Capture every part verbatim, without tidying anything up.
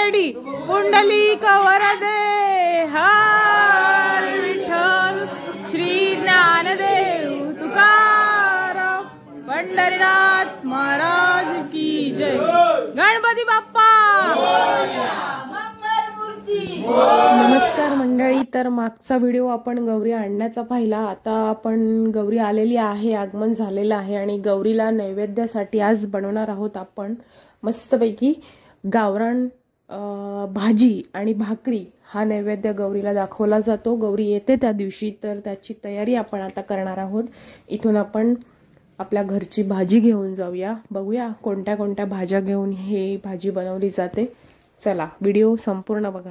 Ready. Pundalik वरदे हर विठ्ठल श्री ज्ञानदेव तुकाराम पंढरीनाथ महाराज की जय. गणपती बाप्पा. नमस्कार मंडळी. तर मागचा व्हिडिओ आपण गौरी आणण्याचा पाहिला. आता आपण गौरी आलेली आहे, आगमन झालेलं आहे आणि गौरीला नैवेद्यासाठी आज बनवणार आहोत आपण मस्तपैकी गावरान भाजी आणि भाकरी. हा नैवेद्य गौरीला दाखवला जातो. गौरी येते त्या दिवशी, तर त्याची तयारी आपण आता करणार आहोत. इथून आपण आपल्या घरची भाजी घेऊन जाऊया, बघूया कोणत्या कोणत्या भाज्या घेऊन हे भाजी बनवली जाते. चला व्हिडिओ संपूर्ण बघा.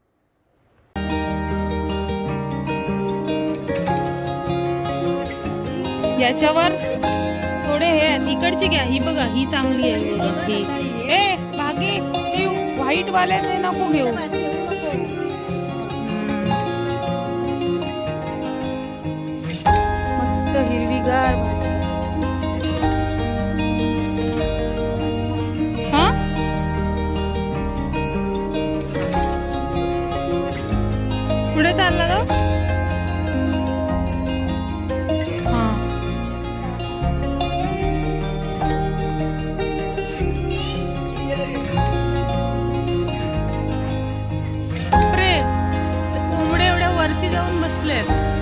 याच्यावर थोडे हे तिकडची घ्या. ही बघा, ही चांगली आहे बघा. ही ए भागी, ती व्हाईट वाल्याने नको घेऊ. मस्त हिरवीगार भाजी. हा पुढे चालला का? जाऊन बसले.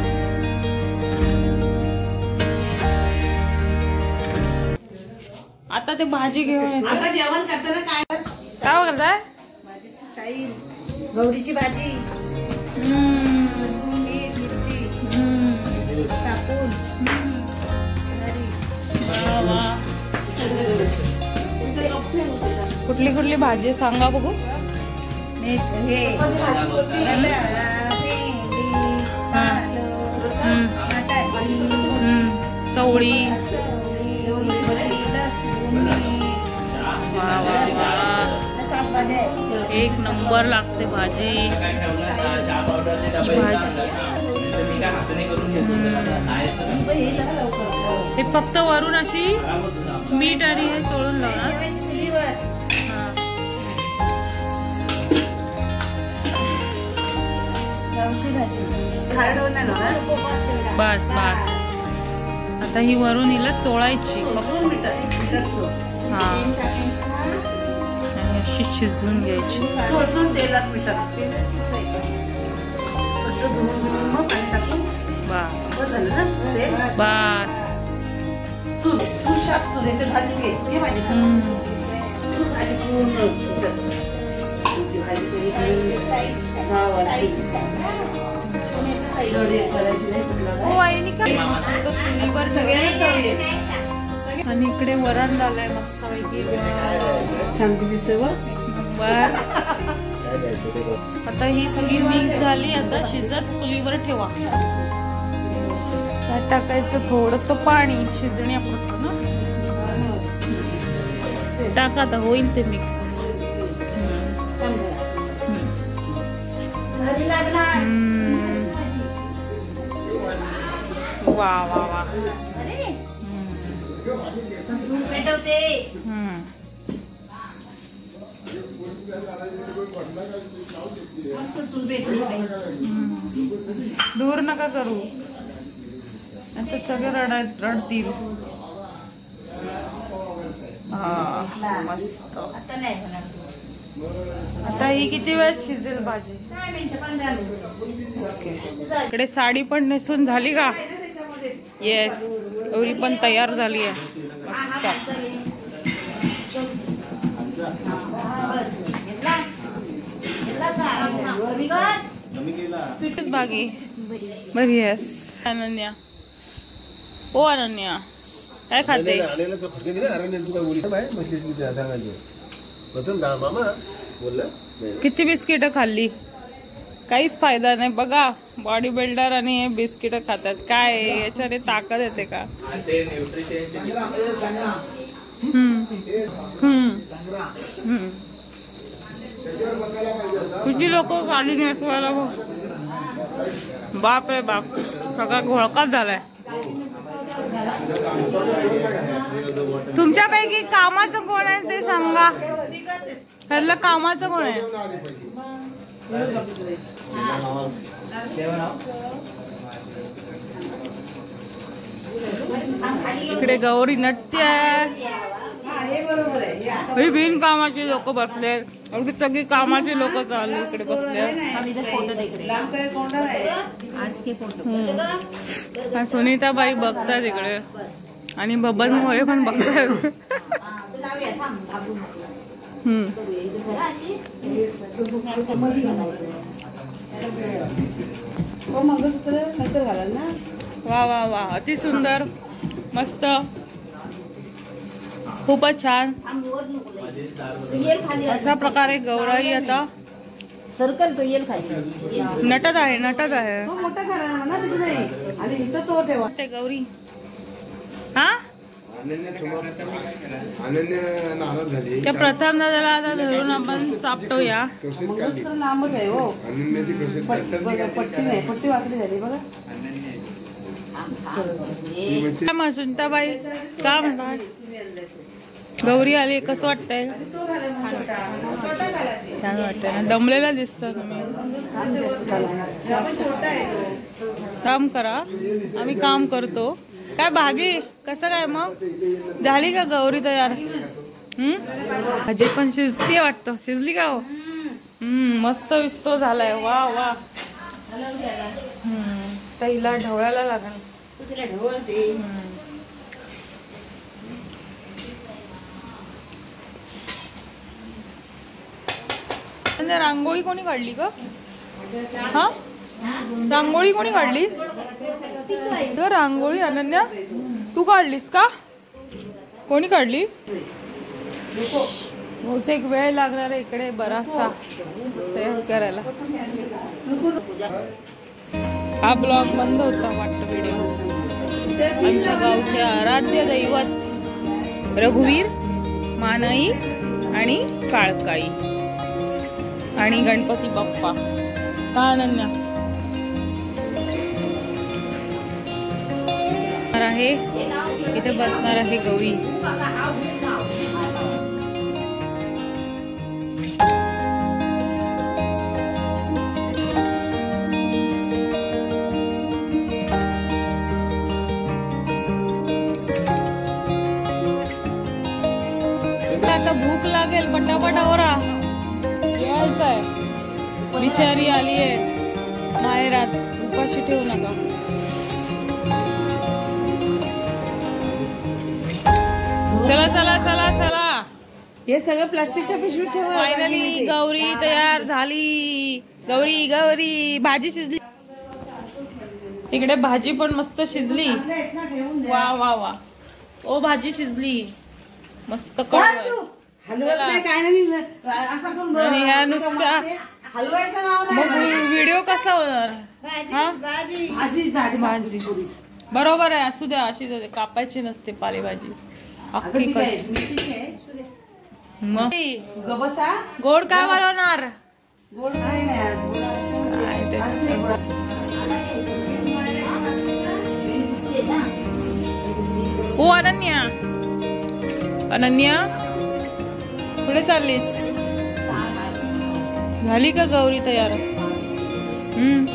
आता ते भाजी घेऊन आता जेवण करताना काय काय करताय? गौरीची भाजी टाकून. कुठली कुठली भाजी सांगा बघू. चवळी. वा वा वा, एक नंबर लागते भाजी. हे फक्त वरून अशी मीठ आणि हे चोळून लावणार. बस बस. आता ही वरून हिला चोळायची. हा, अशी शिजवून घ्यायची. चुलीवर आणि इकडे वरण झालंय मस्त पैकी. छान दिसते. आता ही सगळी मिक्स झाली. आता शिजत चुलीवर ठेवा. त्यात टाकायचं थोडस पाणी शिजण्यापुरतं ना. टाका, आता होईल ते मिक्स. वा वा वा. दूर नका करू, आता सगळे रड रडतील. हा मस्त. आता ही किती वेळ शिजेल भाजी? ओके. इकडे साडी पण नेसून झाली का? येस, गौरी पण तयार झाली आहे मस्त. फिटच बागी बरी. येस अनन्या. ओ अनन्या काय खाते? किती बिस्किट खाल्ली? काहीच फायदा नाही बघा. बॉडी बिल्डर आणि हे बिस्किट खातात. काय याच्याने ताकद येते का? हम्म हम्म हम्म. किती लोक गाडी नेसवायला बाप रे बाप, सगळा घोळकाच झालाय. तुमच्यापैकी कामाचं कोण आहे ते सांगा. ह्याला कामाचं कोण आहे? इकडे गौरी नटते आहे. बिन कामाची लोक बसले, अगदी सगळी कामाची लोक चालू इकडे बसले. सुनीताबाई बघतात इकडे आणि बबन मोरे पण बघतात. हम्म वा वा वा, अति सुंदर, मस्त, खूपच छान. अशा प्रकारे गौराई आता सर्कल तो येल खायची नटत आहे नटत आहे ते गौरी. हा त्या प्रथम दादाला आता धरून आपण चापटूया. सुनीताबाई का म्हणतात? गौरी आली, कसं वाटतंय? छान वाटतंय ना? दमलेला दिसता तुम्ही. काम करा, आम्ही काम करतो. काय भागी कसं काय मग? झाली का गौरी तयार? हम्म भाजी पण शिजती वाटतं. शिजली का हो? हम्म मस्त विस्तो झालाय. वा वा. हम्म ताईला ढवळायला लागेल. रांगोळी कोणी काढली का? हा रांगोळी कोणी काढली ग? रांगोळी अनन्या तू काढलीस का? कोणी काढली? बहुतेक वेळ लागणार आहे इकडे बराचसा तयार करायला. हा ब्लॉग बंद होता वाटतं व्हिडिओ. आमच्या गावचे आराध्य दैवत रघुवीर, मानाई आणि काळकाई आणि गणपती बाप्पा. का अनन्या आहे इथे बसणार आहे गौरी. आता भूक लागेल, पटापट आवरा, यायचंय. बिचारी आली आहे माहेरात, उपाशी ठेवू नका. चला चला चला चला, हे सगळं प्लास्टिकच्या पिशवीत ठेवा. फायनली गौरी तयार झाली. गौरी गौरी भाजी शिजली. इकडे भाजी पण मस्त शिजली. वा वा वा. ओ भाजी शिजली मस्त. हलवत नाही काय नाही असा करून ह्या नुसत्या हलवायचं नाव मग व्हिडिओ कसा होणार? हा भाजी झाडी भाजी बरोबर आहे. असू द्या, अशी कापायची नसते पालेभाजी. अख्खी मग गबसा गोड काय बनवणार? गोड काय नाही. ओ अनन्या, अनन्या पुढे चाललीस? झाली का गौरी तयार? हम्म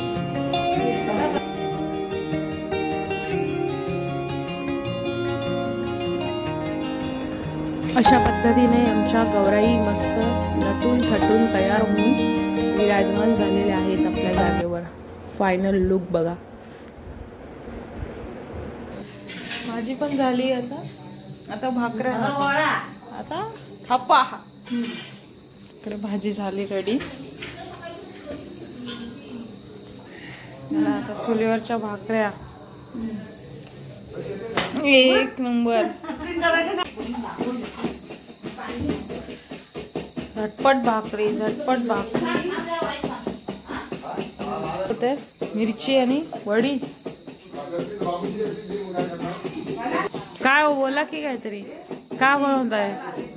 अशा पद्धतीने आमच्या गौराई मस्त नटून थटून तयार होऊन विराजमान झालेले आहेत आपल्या जागेवर. फायनल लुक बघा. भाजी पण झाली. आता आता भाकऱ्या, आता थप्पा. इकडे भाजी झाली रेडी. आता चुलीवरच्या भाकऱ्या एक नंबर. झटपट भाकरी, झटपट भाकरी. मिरची आणि वडी. काय हो बोला की काहीतरी. का बनवताय?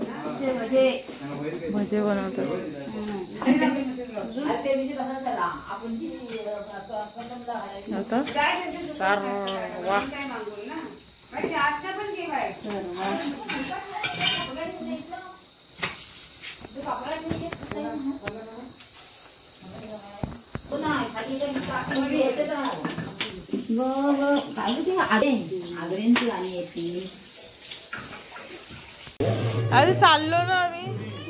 भजे बनवतात. आता सर्वा अरे चाललो ना आम्ही.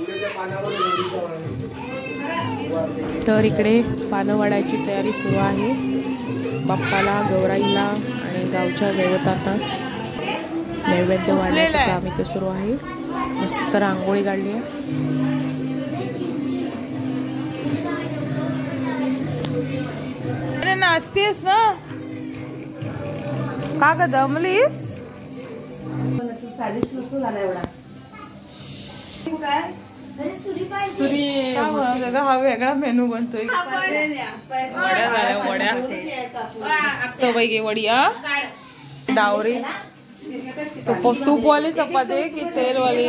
तर इकडे पानं वाढायची तयारी सुरू आहे. बाप्पाला, गौराईला आणि गावच्या दैवतांना नैवेद्य वाढण्याचं काम इथे सुरू आहे. मस्त रांगोळी काढली आहे. अरे नाचतीस ना का ग, दमलीस? साडीच नसतो झाला एवढा. सुरी हा वेगळा मेनू बनतोय. वड्या झाल्या, वड्या मस्त पैकी वड्या. डावरी तूपवाली चपाती की तेलवाली?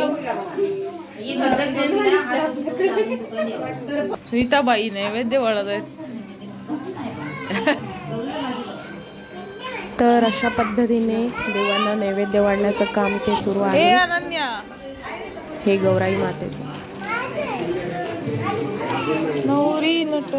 सुनीताबाई नैवेद्य वाढत आहेत. तर अशा पद्धतीने देवांना नैवेद्य वाढण्याचं काम इथे सुरू आहे. अनन्या, हे गौराई मातेचं नवरी नट.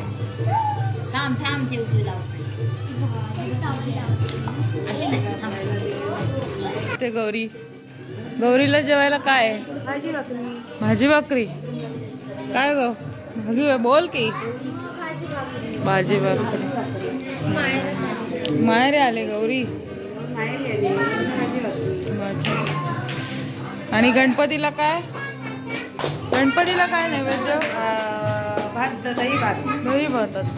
ते गौरी गौरीला जेवायला काय? भाजी भाकरी. भाजी भाकरी काय ग? भाजी बोल की. भाजी भाकरी. माहेरे आले गौरी. आणि गणपतीला काय? गणपतीला काय नैवेद्य? भात, दही भात. दही भातच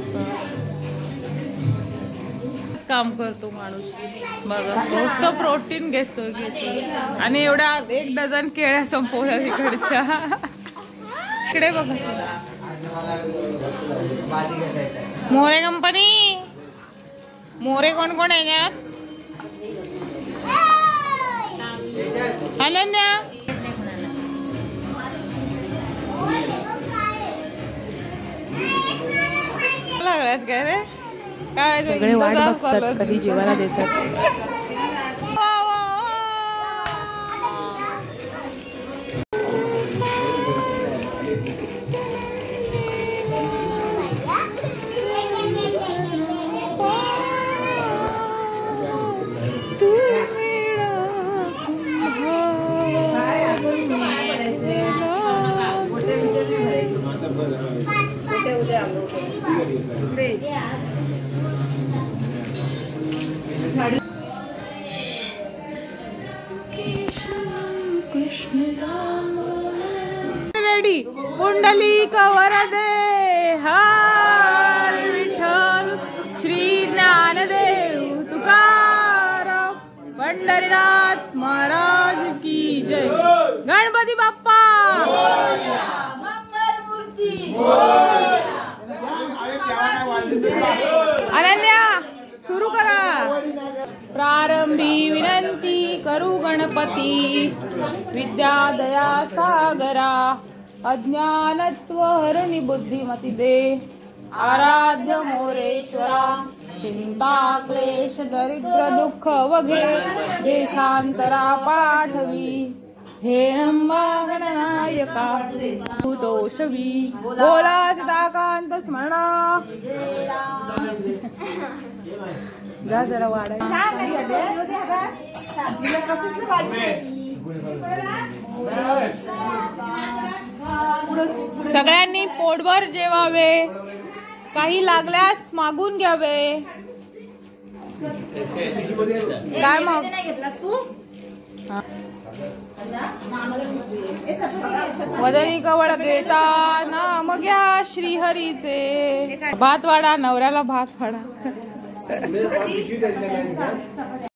काम करतो माणूस बघा. फक्त प्रोटीन घेतो घेतो आणि एवढ्या एक डझन केळ्या संपवल्या इकडच्या. इकडे बघा मोरे कंपनी. मोरे कोण कोण आहे यात? अनन्या, लागल्यास काय रे? काय सगळे वाट बघतात कधी जेवायला देतात. रेडी. कुंडली वरदे हर विठ्ठल श्री ज्ञानदेव तुकाराम पंढरीनाथ महाराज की जय. गणपती बाप्पा मंगलमूर्ती. अनन्या सुरू करा. प्रारंभी विनंती करू गणपती विद्या दया सागरा अज्ञानत्व हरुनि बुद्धिमती दे. आराध्य मोरेश्वरा चिंता क्लेश दरिद्र दुःख वघे देशांतरा पाठवी. हे नंबा गणनायका भूतोषवी बोला सदाकांत स्मरणा. जा जरा वाढाय. सगळ्यांनी पोटभर जेवावे. काही लागल्यास मागून घ्यावे. काय मग वदनी कवळ घेता नाम घ्या श्रीहरीचे. भात वाडा, नवऱ्याला भात वाडा.